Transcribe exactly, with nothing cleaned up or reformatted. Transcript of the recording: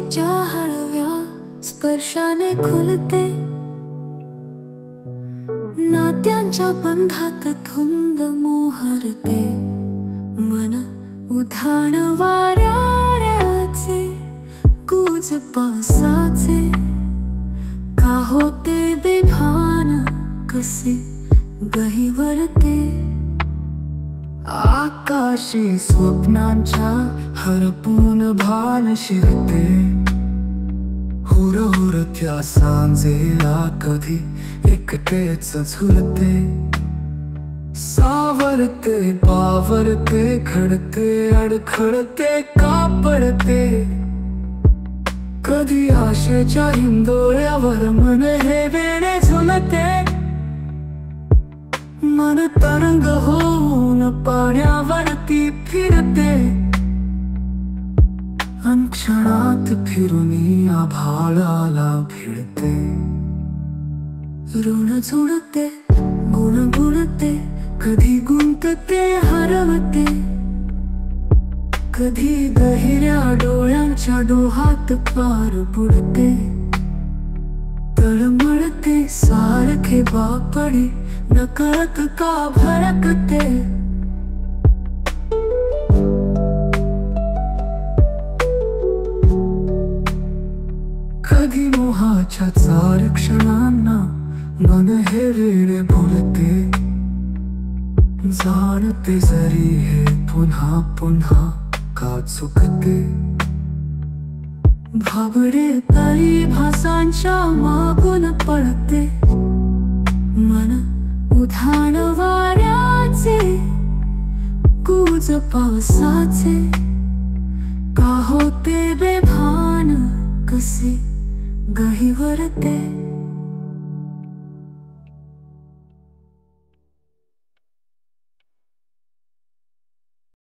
मातीच्या हळव्या स्पर्शाने खुलते, नात्यांच्या बंधात धुंद मोहरते मन. उधाण वाऱ्याचे गुज पावसाचे का होते बेभान, कसे गहिवरते. आकाशी स्वप्नांच्या हरपून भान शिरते, हुर हुर त्या सांजेला कधी एकटेच झुलते. सावरते पावरते घडते अडखळते कापडते, कधी आशेच्या हिंदोळ्यावर मन हे वेणे झुलते. मन तरंग होऊन पाण्यावरती फिरते, अन क्षणात फिरून आभाळाला भिडते. ऋण जुळते गुणगुणते, कधी गुंतते हरवते, कधी गहिऱ्या डोळ्यांच्या डोहात पार बुडते. तळमळते सारखे बापडी नकळत का भरकते. कधी मोहाच्या चार क्षणांना मन हे वेळे बोलते, जाणते जरी हे पुन्हा पुन्हा का चुकते. भाबडे तरी भासांच्या मागून पळते, मन उधाण वाऱ्याचे गुज पावसाचे का होते बेभान, कसे गहिवरते.